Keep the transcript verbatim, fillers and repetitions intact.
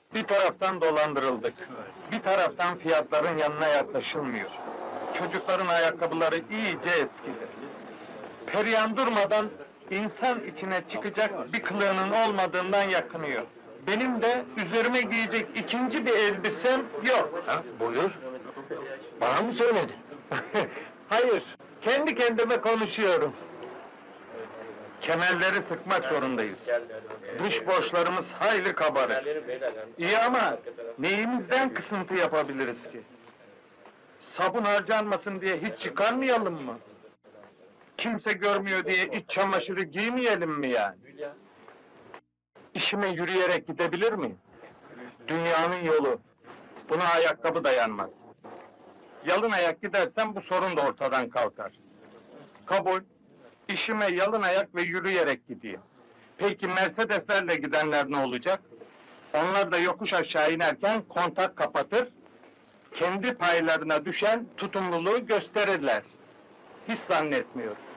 Bir taraftan dolandırıldık, bir taraftan fiyatların yanına yaklaşılmıyor. Çocukların ayakkabıları iyice eskidi. Perihan durmadan insan içine çıkacak bir kılığının olmadığından yakınıyor. Benim de üzerime giyecek ikinci bir elbisem yok. Ha, buyur. Bana mı söyledin? Hayır, kendi kendime konuşuyorum. Kemerleri sıkmak zorundayız. Dış borçlarımız hayli kabarık. İyi ama neyimizden kısıntı yapabiliriz ki? Sabun harcanmasın diye hiç çıkarmayalım mı? Kimse görmüyor diye iç çamaşırı giymeyelim mi yani? İşime yürüyerek gidebilir miyim? Dünyanın yolu. Buna ayakkabı dayanmaz. Yalın ayak gidersem bu sorun da ortadan kalkar. Kabul. İşime yalın ayak ve yürüyerek gideyim. Peki Mercedeslerle gidenler ne olacak? Onlar da yokuş aşağı inerken kontak kapatır, kendi paylarına düşen tutumluluğu gösterirler. Hiç zannetmiyorum.